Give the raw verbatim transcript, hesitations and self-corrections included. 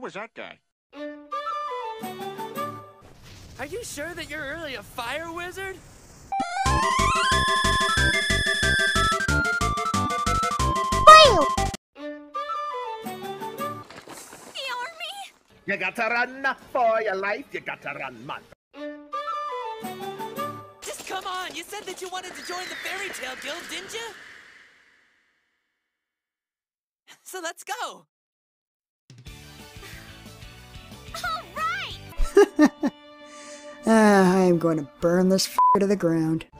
was that guy? Are you sure that you're really a fire wizard? You gotta run for your life, you gotta run, man. Just come on, you said that you wanted to join the Fairy Tale Guild, didn't you? So let's go. All right. Ah, I am going to burn this f***er to the ground.